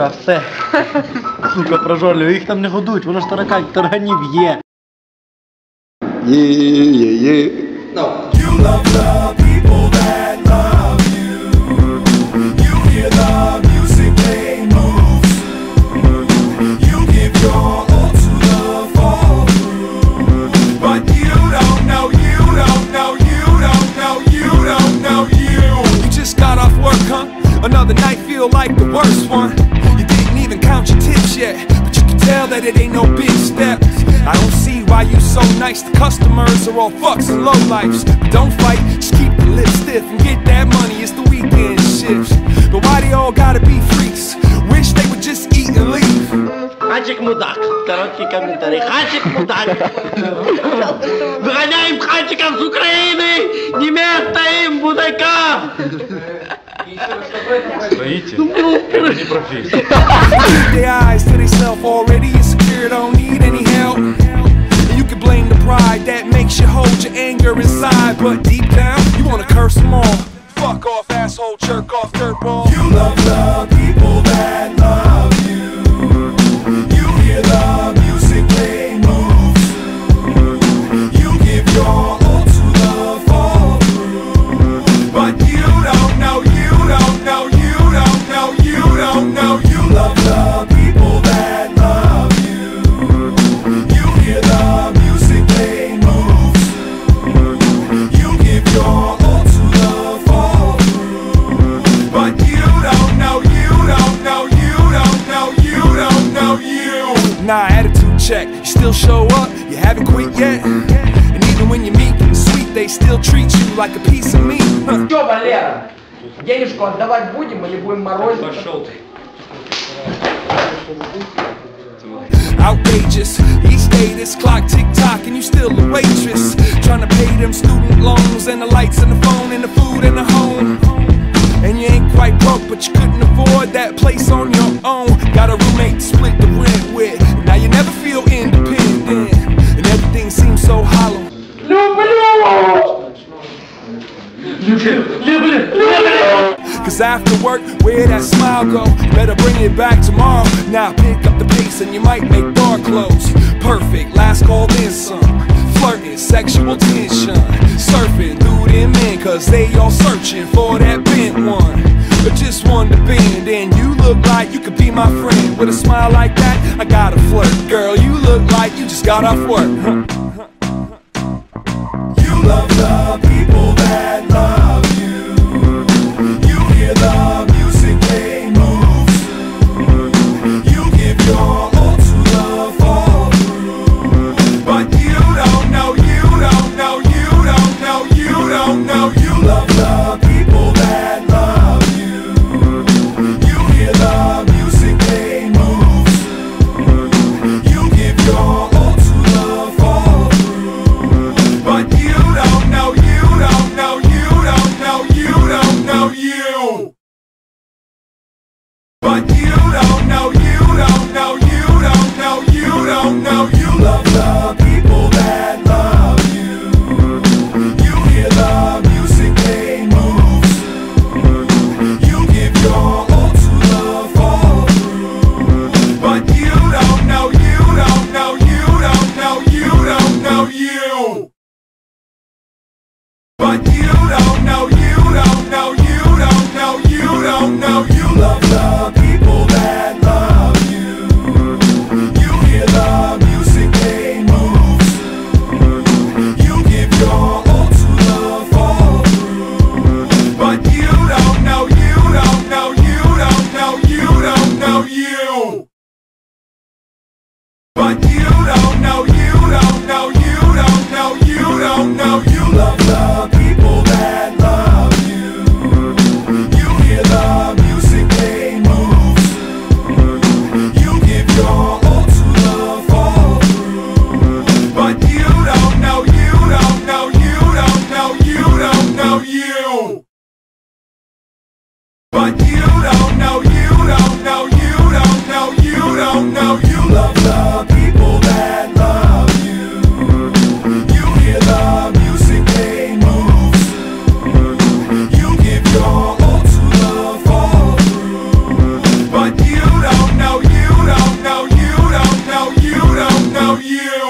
сука, все. Сука, прожорлюю, їх там не годують, воно ж тарганів є. Є. No. You love the people that love you. You hear the music they move to. You give your all to the fall through. But you don't know, you don't know, you don't know, you don't know you. You just got off work, huh? Another night feel like the worst one. You didn't even count your tips yet, but you can tell that it ain't no big steps. I don't see why you so nice. The customers are all fucks and lowlifes. But don't fight, just keep the lips stiff and get that money. It's the weekend shifts. But why they all gotta be freaks? Wish they would just eat and leave. Ханчик мудак. Короткий комментарий. Ханчик мудак. Выгоняем ханчиков с Украины! Не место им, мудакам! Стоите? Это не профессия. Their eyes to themselves already insecure, don't need any help. And you can blame the pride that makes you hold your anger inside, but deep down you wanna curse them all. Fuck off, asshole, jerk off, dirtball. You love the people that love you. You hear the music they move to. You give your all to the fall through. But you don't know, you don't know, you don't know, you don't know. You love the people that love you. You hear the music they move to. You give your all to the fall through. But you don't know, you don't know, you don't know, you don't know you. Nah, attitude check, you still show up, you haven't quit yet. And even when you're meek and sweet, they still treat you like a piece of meat. Чё, Валера, денежку отдавать будем или будем морозить? Пошел ты. Outrageous, each day this clock tick-tock and you still a waitress, trying to pay them student loans and the lights and the phone and the food and the home. And you ain't quite broke, but you couldn't afford that place on your own. Got a roommate to split the rent with, and now you never feel independent, and everything seems so hollow. Cause after work, where that smile go? Better bring it back tomorrow. Now pick up the pace and you might make door close. Perfect, last call then some. Flirting, sexual tension. Surfing through them men, cause they all searching for that bent one. But just one to bend, and you look like you could be my friend. With a smile like that, I gotta flirt. Girl, you look like you just got off work. You love the people that love you. You hear the music they move to. You give your all to the fall through. But you don't know, you don't know, you don't know, you don't know. You love the people that love you. You hear the music they move to. You give your all to the fall through. But you don't know, you don't know, you don't know, you don't know you. But you don't know, you don't know, you don't know, you don't know. You love the people that love you. You hear the music they move to. You give your all to the fall through. But you don't know, you don't know, you don't know, you don't know you. But you don't know, you don't know, you don't know, you don't know. You love the people that love you. You hear the music they move to. You give your all to the fall through. But you don't know, you don't know, you don't know, you don't know you. But you don't know, you don't know, you don't know, you don't know. You love the people that love you. You hear the music they move to. You give your all to the fall through. But you don't know, you don't know, you don't know, you don't know you. But you don't know, you don't know, you don't know, you don't know. You love the people that love you. You hear the music they move to. You give your all to the fall through. But you don't love you.